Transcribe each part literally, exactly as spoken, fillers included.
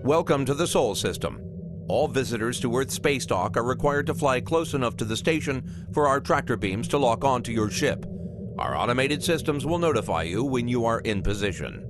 Welcome to the Sol System. All visitors to Earth Space Dock are required to fly close enough to the station for our tractor beams to lock onto your ship. Our automated systems will notify you when you are in position.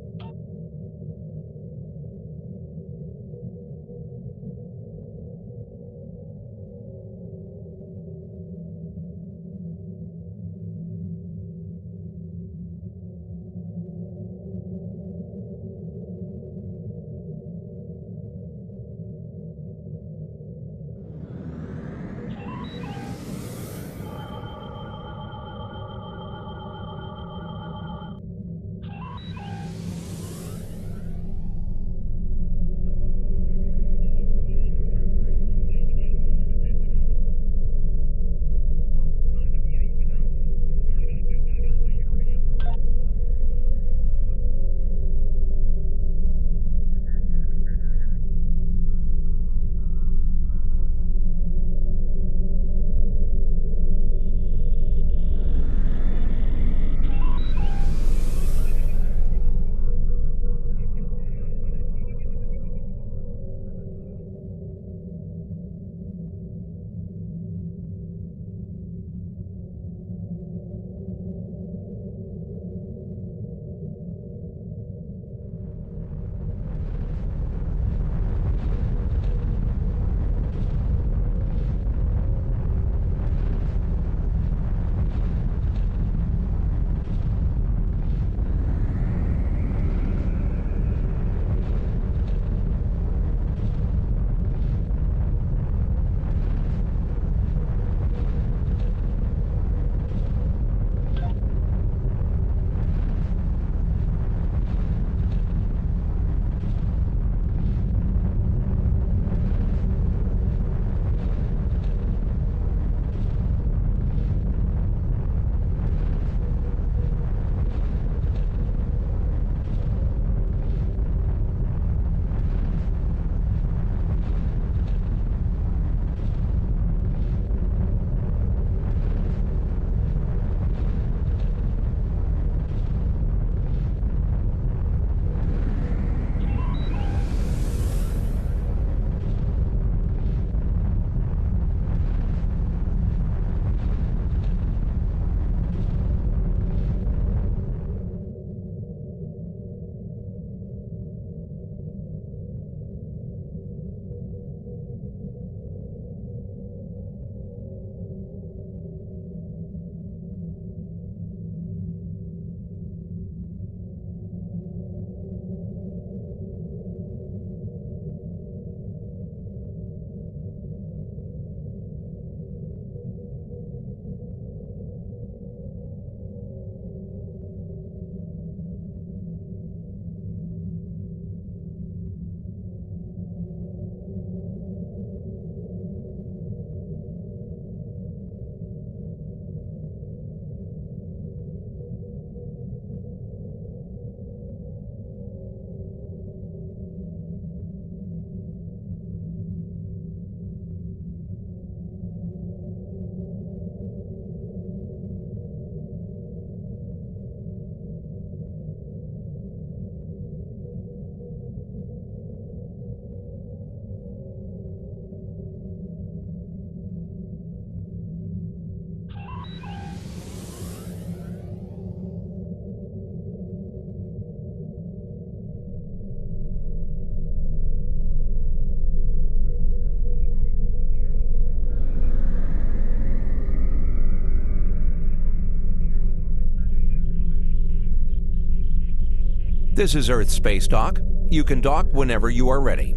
This is Earth Space Dock. You can dock whenever you are ready.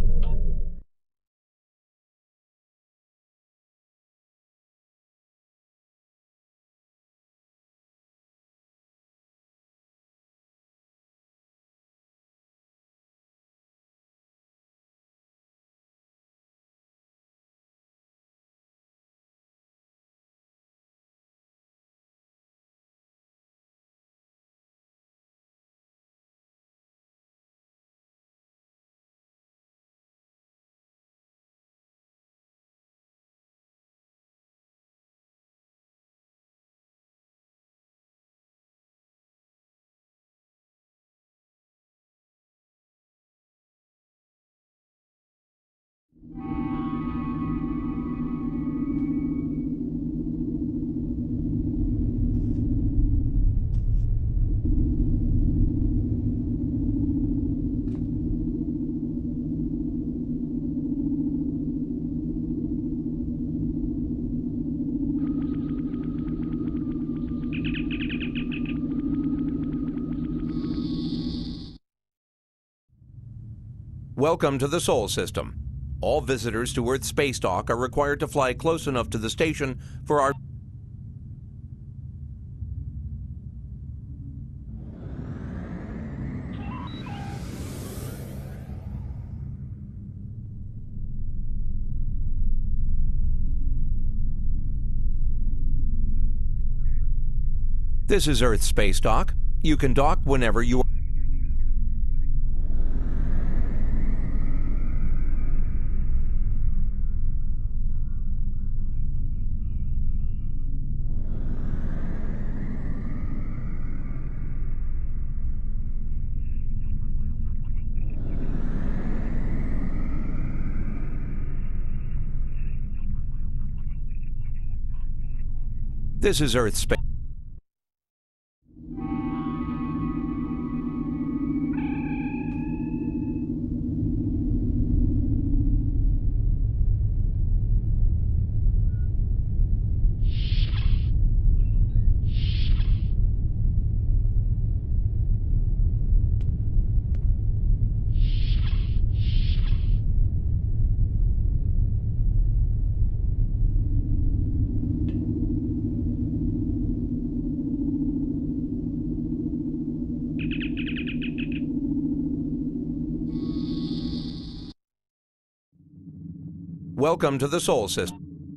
Welcome to the Sol System. All visitors to Earth Space Dock are required to fly close enough to the station for our This is Earth Space Dock. You can dock whenever you are. This is Earth Space. Welcome to the Sol System.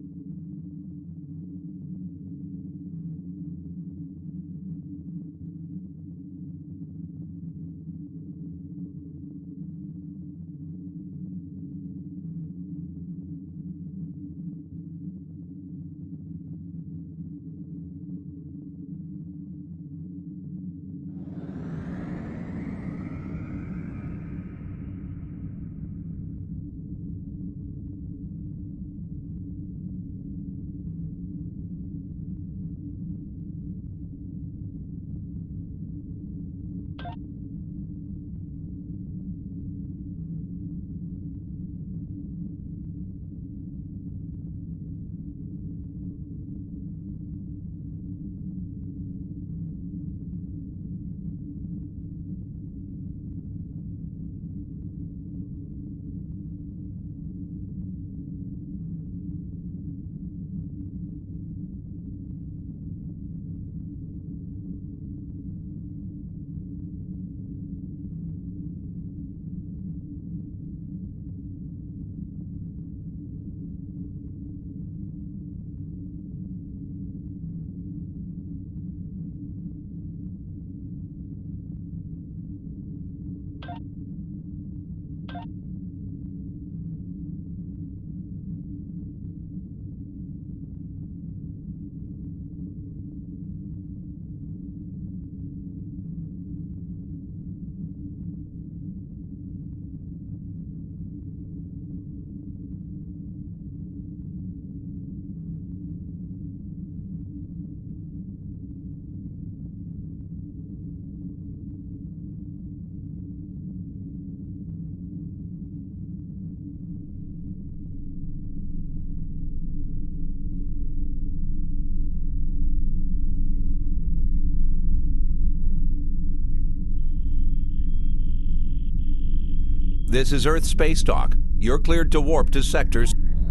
This is Earth Space Dock. You're cleared to warp to sectors.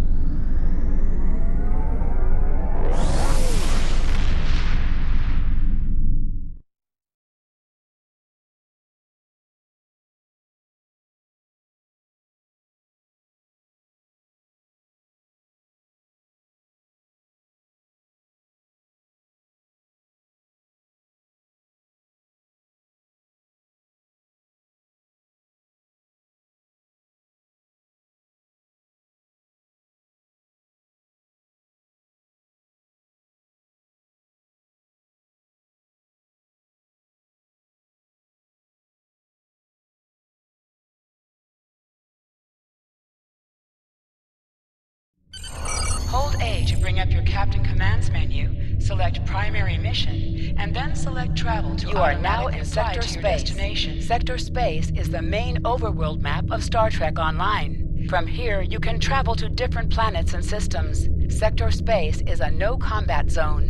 Hold A to bring up your Captain Commands menu, select Primary Mission, and then select Travel to You are now in automatically fly Sector to your Space. destination. Sector Space is the main overworld map of Star Trek Online. From here, you can travel to different planets and systems. Sector Space is a no-combat zone.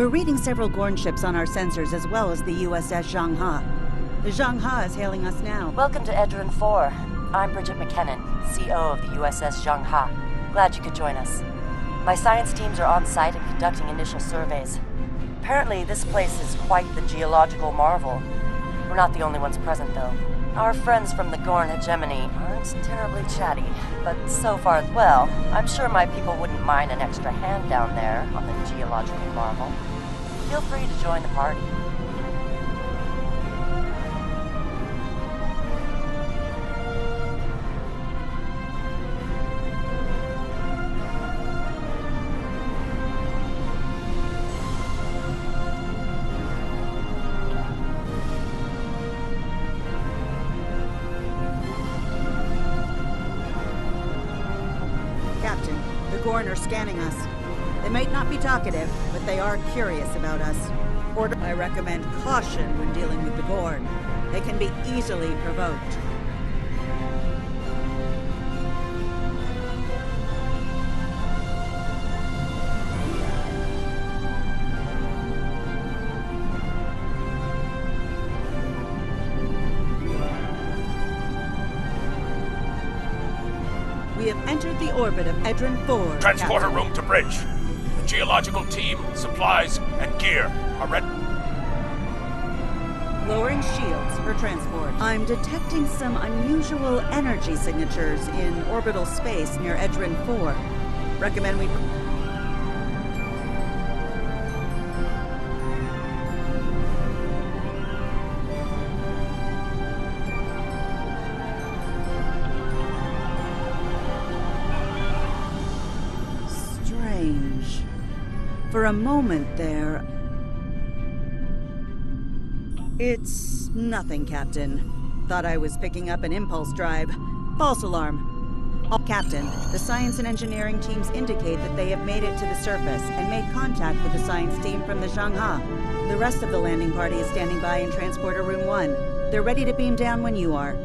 We're reading several Gorn ships on our sensors as well as the U S S Zhanghe. The Zhanghe is hailing us now. Welcome to Edron four. I'm Bridget McKinnon, C O of the U S S Zhanghe. Glad you could join us. My science teams are on site and conducting initial surveys. Apparently, this place is quite the geological marvel. We're not the only ones present, though. Our friends from the Gorn hegemony aren't terribly chatty, but so far, well, I'm sure my people wouldn't mind an extra hand down there on the geological marvel. Feel free to join the party. Captain, the Gorn are scanning us. They might not be talkative, but they are curious about us. Order, I recommend caution when dealing with the Gorn. They can be easily provoked. We have entered the orbit of Edron four. Transporter Captain. room to bridge. The geological team, supplies, and gear are ready. Lowering shields for transport. I'm detecting some unusual energy signatures in orbital space near Edron four. Recommend we... Strange. For a moment there... It's nothing, Captain. Thought I was picking up an impulse drive. False alarm. Oh, Captain, the science and engineering teams indicate that they have made it to the surface and made contact with the science team from the Zhanghe. The rest of the landing party is standing by in Transporter Room one. They're ready to beam down when you are.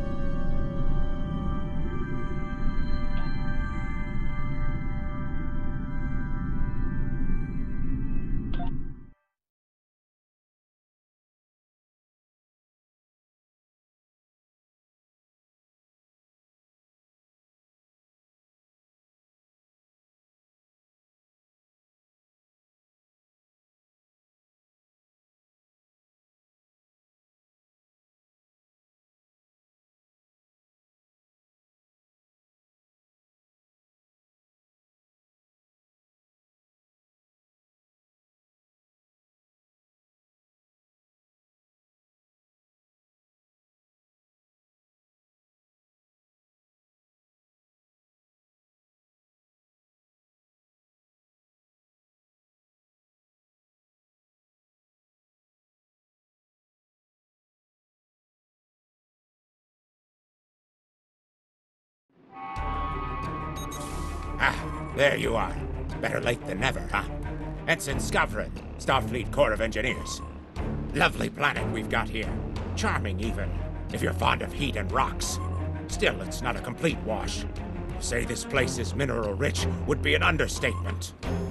Ah, there you are. Better late than never, huh? Ensign Skavron, Starfleet Corps of Engineers. Lovely planet we've got here. Charming, even, if you're fond of heat and rocks. Still, it's not a complete wash. To say this place is mineral-rich would be an understatement.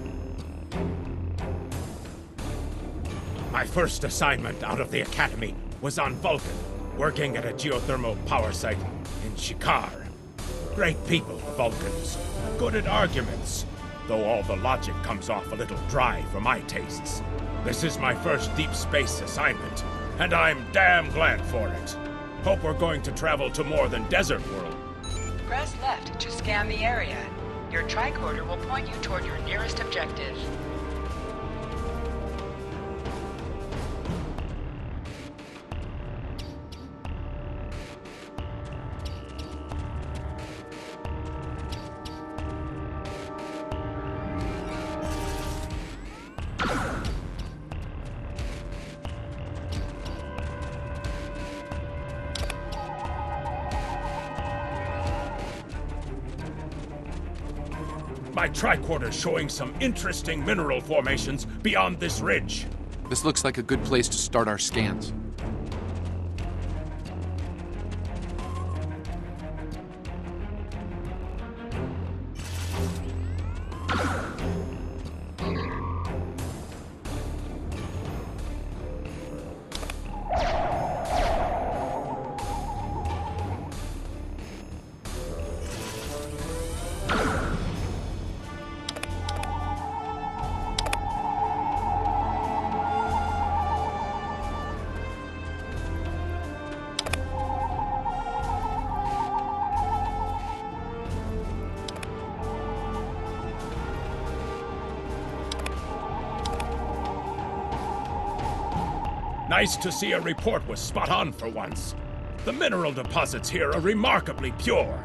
My first assignment out of the Academy was on Vulcan, working at a geothermal power site in Shikar. Great people, Vulcans. Good at arguments, though all the logic comes off a little dry for my tastes. This is my first deep space assignment, and I'm damn glad for it. Hope we're going to travel to more than Desert World. Press left to scan the area. Your tricorder will point you toward your nearest objective. My tricorder's showing some interesting mineral formations beyond this ridge. This looks like a good place to start our scans. Nice to see a report was spot on for once. The mineral deposits here are remarkably pure.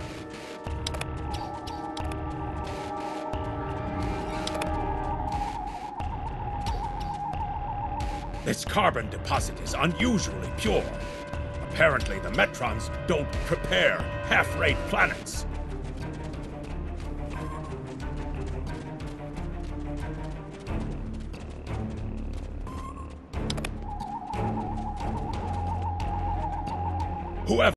This carbon deposit is unusually pure. Apparently, the Metrons don't prepare half-rate planets. Whoever